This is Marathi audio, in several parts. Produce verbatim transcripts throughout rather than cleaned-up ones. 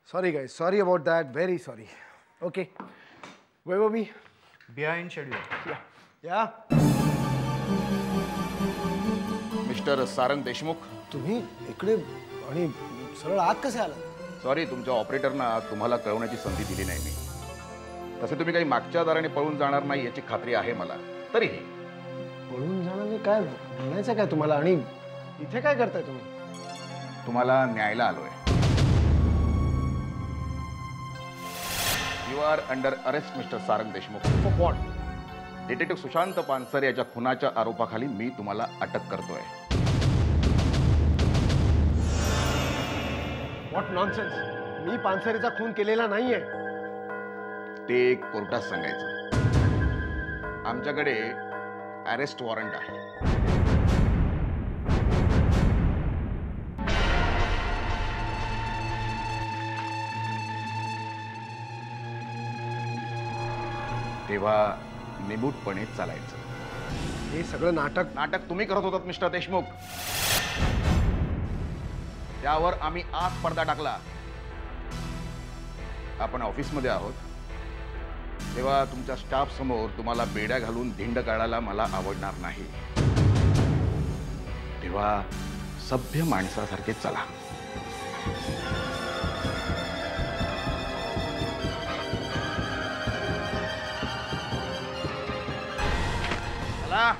Sorry guys, sorry about that. Very sorry. Okay. Where were we? Behind schedule. Yeah. Yeah. Mister Sarang Deshmukh, तुम्ही इकडे आणि सरळ आत कसे आलात? सॉरी, तुमच्या ऑपरेटरना तुम्हाला कळवण्याची संधी दिली नाही मी. तसे तुम्ही काही मागच्या दाराने पळून जाणार नाही याची खात्री आहे मला. तरीही पळून जाण्याने काय म्हणायचं काय तुम्हाला? आणि इथे काय करताय तुम्ही? तुम्हाला न्यायला आलोय. You are under arrest mister Sarang Deshmukh. For what? Detective Sushant Pansare याच्या खुनाच्या आरोपाखाली मी तुम्हाला अटक करतोय. What nonsense? मी पानसरेचा खून केलेला नाहीये. ते कोर्टात सांगायचं. आमच्याकडे अरेस्ट वॉरंट आहे. तेव्हा निमूटपणे चालायचं. हे सगळं नाटक नाटक तुम्ही करत होतात मिस्टर देशमुख. त्यावर आम्ही आज पडदा टाकला. आपण ऑफिसमध्ये आहोत तेव्हा तुमच्या स्टाफ समोर तुम्हाला बेड्या घालून धिंड काढायला मला आवडणार नाही. तेव्हा सभ्य माणसासारखे चला. चला.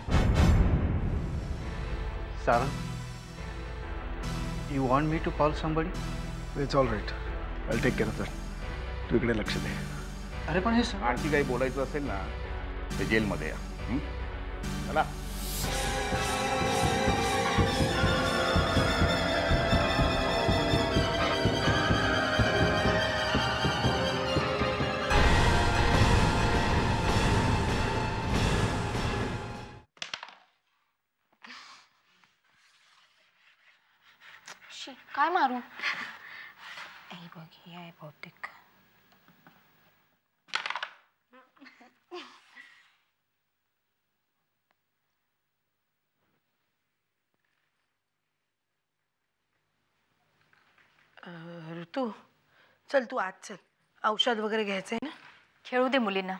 Sarang, you want me to call somebody? It's all right. I take care of that. तू इकडे लक्ष दे. अरे पण हे सगळं आणखी काही बोलायचं असेल ना ते जेलमध्ये या. हं? चला. शी, काय मारू? ए बघ, हे आहे बहुतेक. ऋतू, चल तू आज चल. औषध वगैरे घ्यायचंय ना. खेळू दे मुलींना.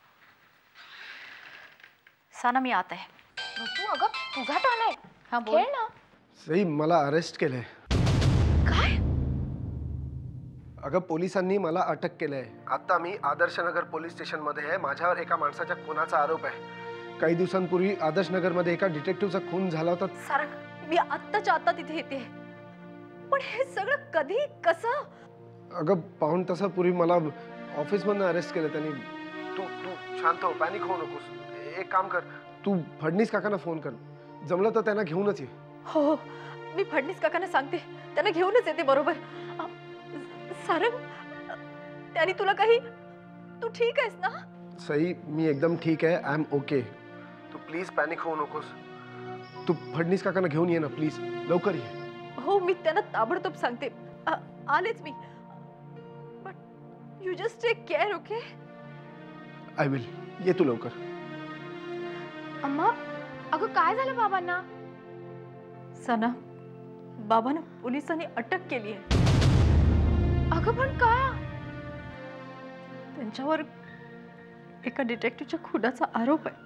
साना मी आत आहे. ऋतू, अगं तुझा टर्न आहे. हा बोल. खेळ ना. सई, मला अरेस्ट केलंय. काय? अगं पोलिसांनी मला अटक केलंय. आता मी आदर्शनगर पोलीस स्टेशन मध्ये आहे. माझ्यावर एका माणसाच्या खुनाचा आरोप आहे. काही दिवसांपूर्वी आदर्शनगरमध्ये एका डिटेक्टिव्हचा खून झाला होता. सारंग, मी आत्ताच्या आता तिथे येते. पण हे सगळं कधी कसं? अगं पाऊण तासापूर्वी मला ऑफिसमधनं अरेस्ट केलं त्यांनी. तू तू शांत हो, पॅनिक होऊ नकोस. एक काम कर, तू फडणीस काकांना फोन कर. जमलं तर त्यांना घेऊनच ये. हो, मी फडणीस काकांना सांगते. त्यांना घेऊनच येते. बरोबर. सारंग, त्यांनी तुला काही, तू ठीक आहेस ना? सई, मी एकदम ठीक आहे. I am okay. तू प्लीज पॅनिक होऊ नकोस. तू फडणीस काकांना घेऊन ये ना प्लीज. लवकर ये. हो, मी त्यांना ताबडतोब सांगते. आलेच मी. But you just take care. Okay? I will. ये तू लवकर. अम्मा, अगं काय झालं बाबांना? सना, बाबांना पोलिसांनी अटक केली आहे. अगं पण का? त्यांच्यावर एका डिटेक्टिव्हच्या खुनाचा आरोप आहे.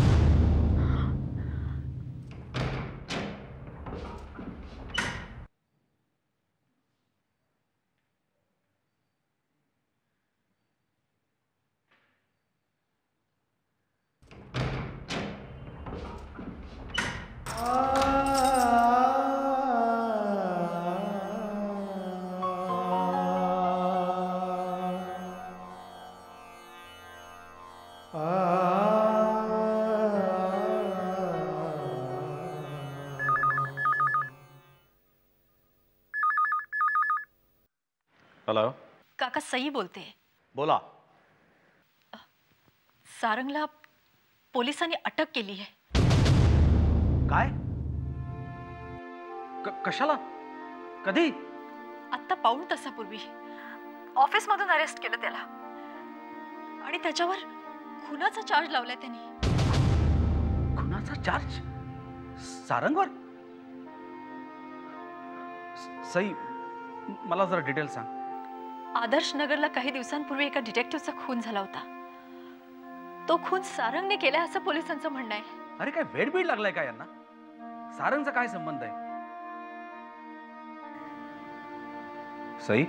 हेलो काका, सई बोलते. बोला. सारंगला पोलिसांनी अटक केली आहे. काय? कशाला? कधी? आत्ता पाऊण तासापूर्वी ऑफिस मधून अरेस्ट केलं त्याला. आणि त्याच्यावर खुनाचा चार्ज लावलाय त्यांनी. खुनाचा चार्ज? सारंगवर? सई, मला जरा डिटेल सांग. आदर्श नगरला काही दिवसांपूर्वी एका डिटेक्टिव्हचा खून झाला होता. तो खून सारंगने केलाय असं पोलिसांचं म्हणणं आहे. अरे काय वेड बीड लागलाय का यांना? सारंगचा काय संबंध आहे? सई,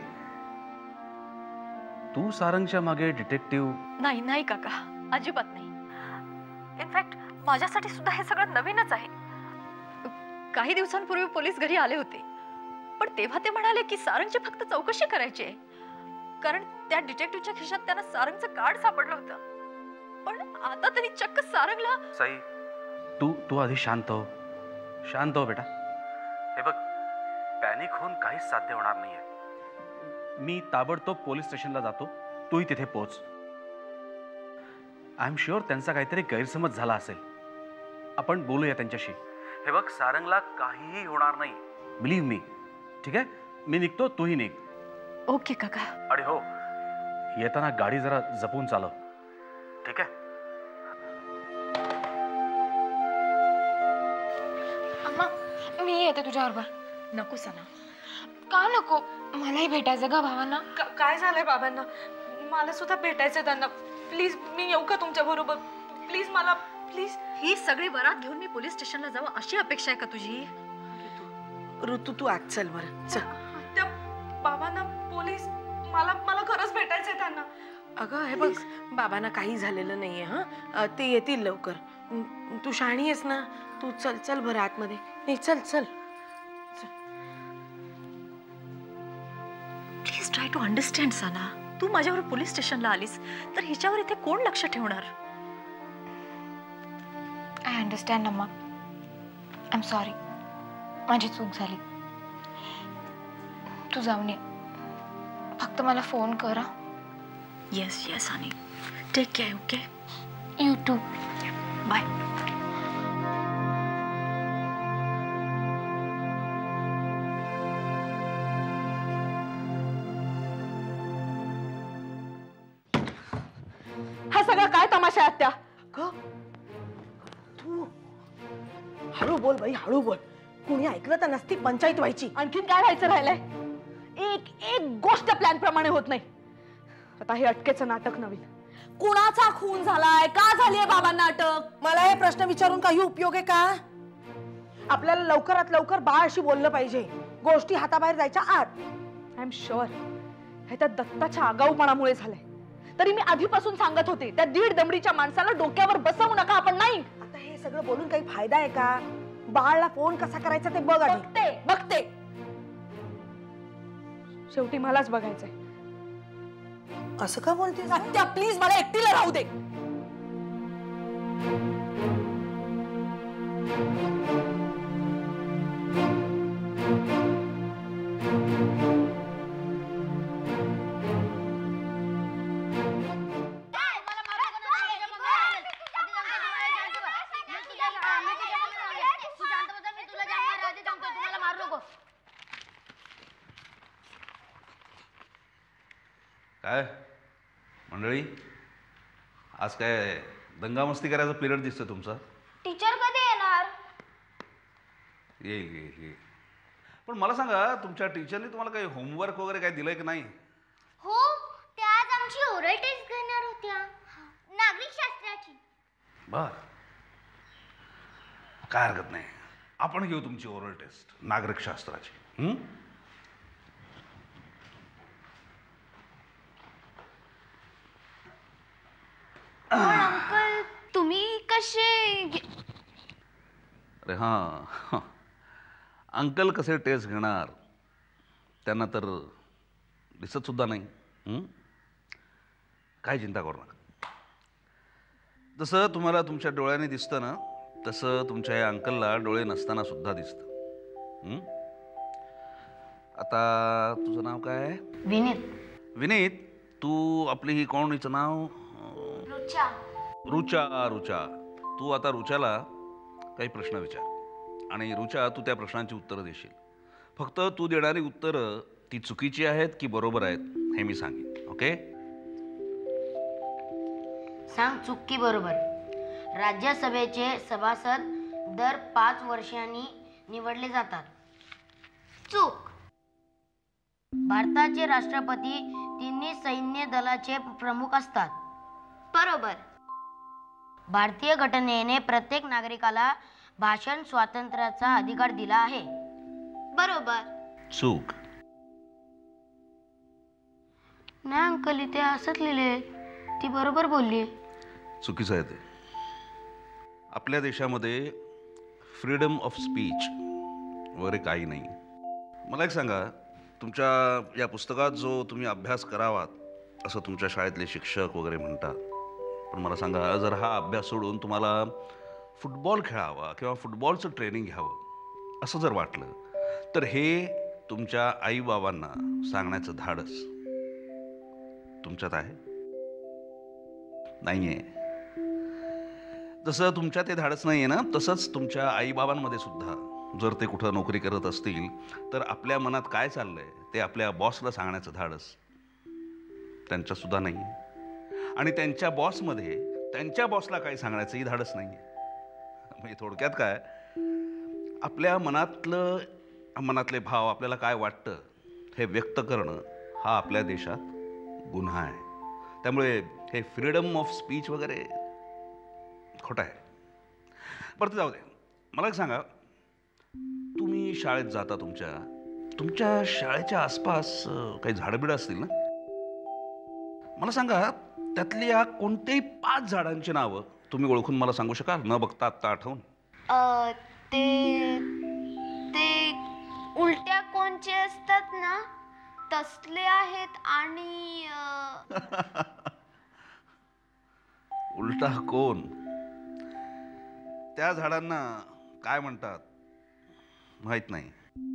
तू सारंगच्या मागे डिटेक्टिव्ह? नाही नाही काका, अजिबात नाही. इनफॅक्ट माझ्यासाठी सुद्धा हे सगळं नवीनच आहे. काही दिवसांपूर्वी पोलीस घरी आले होते, पण तेव्हा ते म्हणाले की सारंगची फक्त चौकशी करायची आहे, कारण त्या डिटेक्टिव्हच्या खिशात त्यांना सारंगचं कार्ड सापडलं होतं. पण आता त्यांनी चक्क सारंगला. सई, तू तू आधी शांत हो, शांत हो बेटा. हे बघ, पॅनिक होऊन काहीच साध्य होणार नाहीये. मी ताबडतोब पोलीस स्टेशनला जातो, तूही तिथे पोहोच. आय एम शुअर त्यांचा काहीतरी गैरसमज झाला असेल. आपण बोलूया त्यांच्याशी. हे बघ, सारंगला काहीही होणार नाही, बिलीव्ह मी. ठीक आहे, मी निघतो, तूही निघ. ओके काका. अरे हो, येताना गाडी जरा जपून चालव, ठीक आहे? अम्मा, मी येते तुझ्याबरोबर. नको सना. का नको? मलाही भेटायचं गा भावांना. का- काय झालंय बाबांना? मला सुद्धा भेटायचंय त्यांना. प्लीज मी येऊ का तुमच्या बरोबर? प्लीज मला, प्लीज. ही सगळी वरात घेऊन मी पोलीस स्टेशनला जावं अशी अपेक्षा आहे का तुझी? ऋतू, तू आज चल बरं, चल. त्या बाबांना पोलीस, मला मला खरंच भेटायचंय त्यांना. अगं हे बघ, बाबांना काही झालेलं नाहीये. हा, ते येतील लवकर. तू शहाणी आहेस ना, तू चल चल बरं आतमध्ये. नाही, चल चल. Please try to understand Sana. तू माझ्यावर पोलीस स्टेशनला आलीस तर हिच्यावर इथे कोण लक्ष ठेवणार? I understand amma. I am sorry, माझी चूक झाली. तू जाऊन ये, फक्त मला फोन करा. Yes yes honey, take care. Okay, you too. Bye. हा सगळा काय तमाशा आहे त्या? तू हळू बोल बाई, हळू बोल. कुणी ऐकलं तर नसती पंचायत व्हायची. आणखीन काय व्हायचं राहिलंय? एक एक गोष्ट प्लॅन प्रमाणे होत नाही. आता हे अटकेचं नाटक नवीन. कुणाचा खून झालाय? का झालीये बाबांना अटक? मला हे प्रश्न विचारून काही उपयोग आहे का? आपल्याला लवकरात लवकर बाळाशी बोललं पाहिजे, गोष्टी हाताबाहेर जायच्या आत. आय एम शुअर हे त्या दत्ताच्या आगाऊपणामुळे झालंय. तरी मी आधीपासून सांगत होते, त्या दीड दमडीच्या माणसाला डोक्यावर बसवू नका. आपण नाही. आता हे सगळं बोलून काही फायदा आहे का? बाळला फोन कसा करायचा ते बघ. बघते बघते शेवटी मलाच बघायचंय. असं का बोलते सत्या? प्लीज मला एकटीला राहू दे. काय मंडळी, आज काय दंगामस्ती करायचा पिरियड दिसतोय तुमचा? टीचर कधी येणार? येईल येईल येईल. पण मला सांगा, तुमच्या टीचरने तुम्हाला काही होमवर्क वगैरे काय दिलंय की नाही? हो, त्या आज आमची ओरल टेस्ट घेणार होत्या, नागरिक शास्त्राची. बर, काय हरकत नाही, आपण घेऊ तुमची ओरल टेस्ट नागरिक शास्त्राची. हं? अंकल तुम्ही कसे? अरे हां, अंकल कसे टेस्ट घेणार? त्यांना तर दिसत सुद्धा नाही. हं? काय चिंता करू नका. जसं तुम्हाला तुमच्या डोळ्याने दिसतं ना, तसं तुमच्या या अंकलला डोळे नसताना सुद्धा दिसतं. हं? आता तुझं नाव काय? विनीत. विनीत, तू आपली ही कोण, हिचं नाव? रुचा. रुचा. रुचा, तू आता रुचाला काही प्रश्न विचार आणि रुचा तू त्या प्रश्नांची उत्तरं देशील. फक्त तू देणारी उत्तरं ती चुकीची आहेत की बरोबर आहेत हे मी सांगेन. ओके? सांग चूक की बरोबर. राज्यसभेचे सभासद दर पाच वर्षांनी निवडले जातात. चूक. भारताचे राष्ट्रपती तिन्ही सैन्य दलाचे प्रमुख असतात. बरोबर. भारतीय घटनेने प्रत्येक नागरिकाला भाषण स्वातंत्र्याचा अधिकार दिला आहे. बरोबर. चूक. नाही अंकल, इथे असंच लिहिले. ती बरोबर बोलली. चुकीचं आहे ते. आपल्या देशामध्ये फ्रीडम ऑफ स्पीच वगैरे काही नाही. मला एक सांगा, तुमच्या या पुस्तकात जो तुम्ही अभ्यास करावात असं तुमच्या शाळेतले शिक्षक वगैरे म्हणतात, पण मला सांगा, जर हा अभ्यास सोडून तुम्हाला फुटबॉल खेळावा किंवा फुटबॉलचं ट्रेनिंग घ्यावं असं जर वाटलं, तर हे तुमच्या आईबाबांना सांगण्याचं धाडस तुमच्यात आहे? नाही आहे. जसं तुमच्यात ते धाडस नाही आहे ना, तसंच तुमच्या आईबाबांमध्ये सुद्धा जर ते कुठं नोकरी करत असतील तर आपल्या मनात काय चाललंय ते आपल्या बॉसला सांगण्याचं धाडस त्यांच्यासुद्धा नाही आहे. आणि त्यांच्या बॉसमध्ये त्यांच्या बॉसला काही सांगण्याचंही धाडस नाही आहे. म्हणजे थोडक्यात काय, आपल्या मनातलं मनातले भाव, आपल्याला काय वाटतं हे व्यक्त करणं हा आपल्या देशात गुन्हा आहे. त्यामुळे हे फ्रीडम ऑफ स्पीच वगैरे खोटं आहे. बरं, ते जाऊ दे. मला एक सांगा, तुम्ही शाळेत जाता, तुमच्या तुमच्या शाळेच्या आसपास काही झाडंबिडं असतील ना? मला सांगा, त्यातल्या कोणत्याही पाच झाडांची नावं तुम्ही ओळखून मला सांगू शकाल, न बघता आत्ता आठवून? अ, ते ते उलट्या कोणचे असतात ना, तसले आहेत. आणि अ, उलटा कोण? त्या झाडांना काय म्हणतात माहित नाही.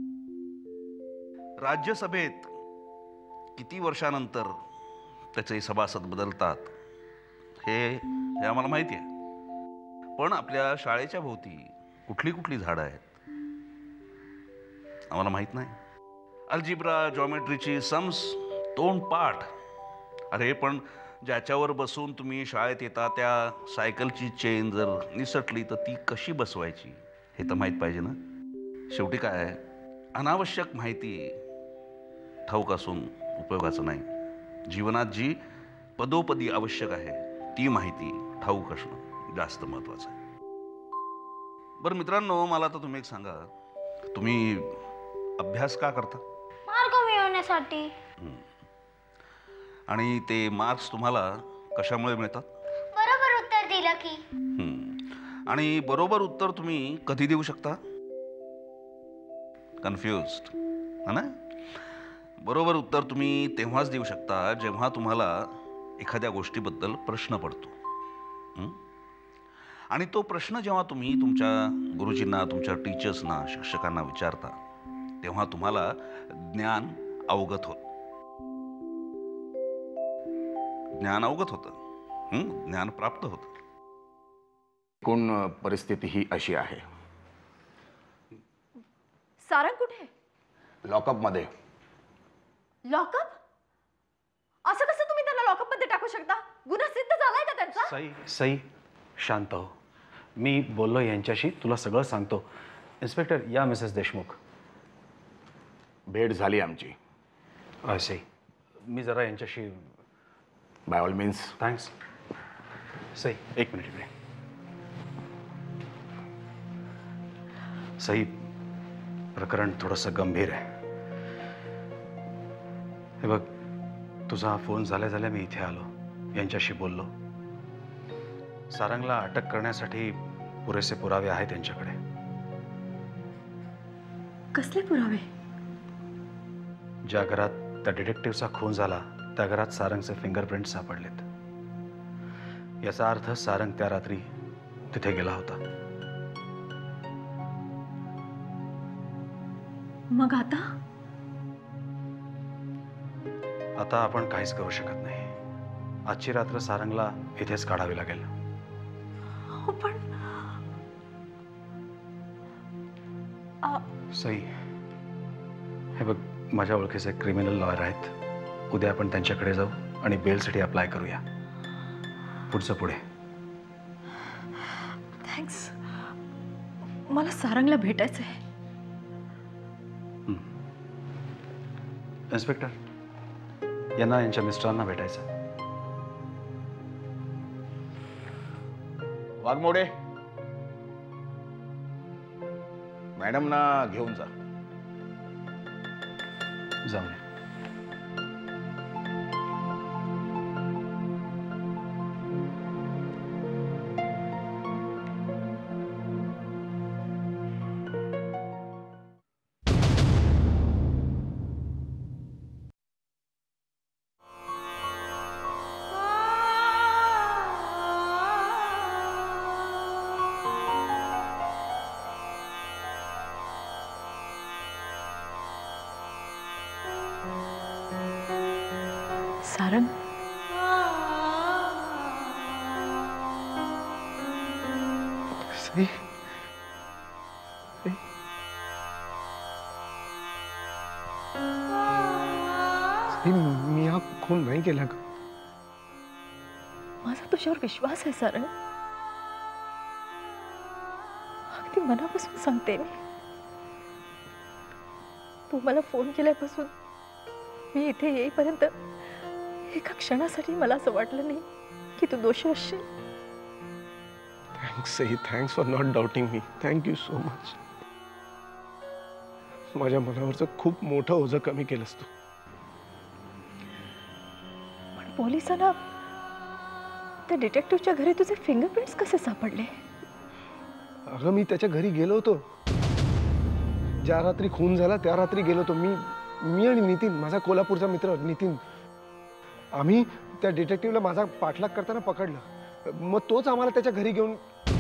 राज्यसभेत किती वर्षानंतर त्याचे सभासद बदलतात हे हे आम्हाला माहिती आहे. पण आपल्या शाळेच्या भोवती कुठली कुठली झाडं आहेत आम्हाला माहित नाही. अल्जिब्रा, जॉमेट्रीची सम्स तोंडपाठ. अरे पण ज्याच्यावर बसून तुम्ही शाळेत येता त्या सायकलची चेन जर निसटली तर ती कशी बसवायची हे तर माहीत पाहिजे ना. शेवटी काय, अनावश्यक माहिती ठाऊक असून उपयोगाचं नाही. जीवनात जी पदोपदी आवश्यक आहे ती माहिती ठाऊक असणं जास्त महत्त्वाचं आहे. बरं मित्रांनो, मला आता तुम्ही एक सांगा, तुम्ही अभ्यास का करता? मार्क मिळवण्यासाठी. आणि ते मार्क्स तुम्हाला कशामुळे मिळतात? बरोबर उत्तर दिलं की. हम्म. आणि बरोबर उत्तर तुम्ही कधी देऊ शकता? कन्फ्युज्ड है ना? बरोबर उत्तर तुम्ही तेव्हाच देऊ शकता जेव्हा तुम्हाला एखाद्या गोष्टीबद्दल प्रश्न पडतो. हं? आणि तो प्रश्न जेव्हा तुम्ही तुमच्या गुरुजींना, तुमच्या टीचर्सना, शिक्षकांना विचारता तेव्हा तुम्हाला ज्ञान अवगत होतं. ज्ञान अवगत होतं, ज्ञान प्राप्त होतं. एकूण परिस्थिती ही अशी आहे. सारंग कुठे? लॉकअपमध्ये. लॉकअप? असं कसं तुम्ही त्याला लॉकअप मध्ये टाकू शकता? गुन्हा सिद्ध झालाय का त्यांचा? सई सई शांत हो. मी बोललो यांच्याशी, तुला सगळं सांगतो. इन्स्पेक्टर, या मिसेस देशमुख. भेट झाली आमची. सई, मी जरा यांच्याशी. By all means. Thanks. Sai, एक मिनिट इकडे. सई, प्रकरण थोडंसं गंभीर आहे. हे बघ, तुझा फोन झाल्या झाल्या मी इथे आलो, यांच्याशी बोललो. सारंगला अटक करण्यासाठी पुरेसे पुरावे आहेत त्यांच्याकडे. कसले पुरावे? ज्या घरात त्या डिटेक्टिव्हचा खून झाला त्या घरात सारंगचे फिंगरप्रिंट सापडलेत. याचा अर्थ सारंग त्या रात्री तिथे गेला होता. मग आता? आता आपण काहीच करू शकत नाही. आजची रात्र सारंगला इथेच काढावी लागेल. हो पण सई, हे बघ, माझ्या ओळखीचे क्रिमिनल लॉयर आहेत. उद्या आपण त्यांच्याकडे जाऊ आणि बेलसाठी अप्लाय करूया. पुढचं पुढे. थँक्स. मला सारंगला भेटायचंय. इन्स्पेक्टर, यांना यांच्या मिस्टरांना भेटायचं. वाघमोडे, मॅडमना घेऊन जा. जाऊन या. सारंग, सई, सई. सई, मी हा खून नाही केला का? माझा तुझ्यावर विश्वास आहे सारंग. अगदी मनापासून सांगते मी. तू मला फोन केल्यापासून मी इथे येईपर्यंत एका क्षणासाठी मला असं वाटलं नाही की तू दोषी असशील. Thanks Sai, thanks for not doubting me. Thank you so much. माझ्या मनावरचं खूप मोठं ओझं कमी केलंस तू. पण पोलिसांना त्या डिटेक्टिव्हच्या घरी तुझे फिंगरप्रिंट्स कसे सापडले? अगं मी त्याच्या घरी गेलो होतो. ज्या रात्री खून झाला त्या रात्री गेलो होतो मी मी आणि नितीन, माझा कोल्हापूरचा मित्र नितीन. आम्ही त्या डिटेक्टिव्हला माझा पाठलाग करताना पकडलं. मग तोच आम्हाला त्याच्या घरी घेऊन.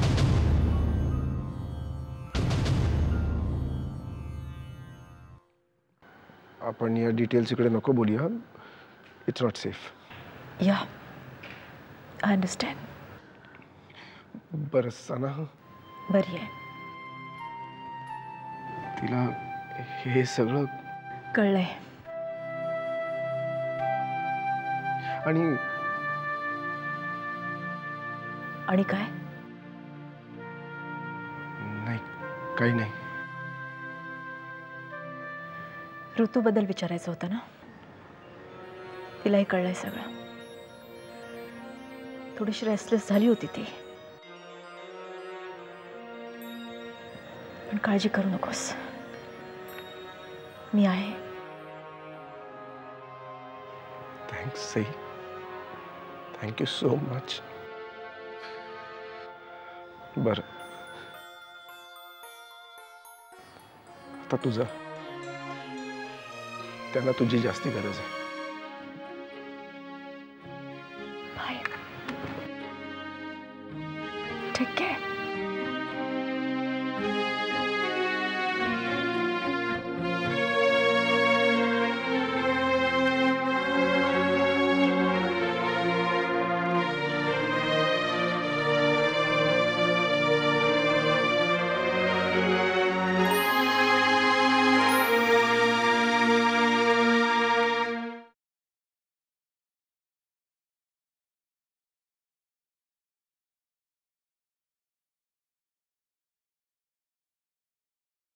आपण या डिटेल्स इकडे नको बोलूया. It's not safe. Yeah, I understand. बरं सना, बरी आहे. तिला हे सगळं कळलंय. आणि आणि काय? नाही, काही नाही. ऋतूबद्दल विचारायचं होतं ना? तिलाही कळलंय सगळं. थोडीशी रेस्टलेस झाली होती ती. पण काळजी करू नकोस, मी आहे. Thanks Sai, thank you so much. बरं, आता तुझा त्यांना तुझी जास्ती गरज आहे. बाय. ठीक आहे.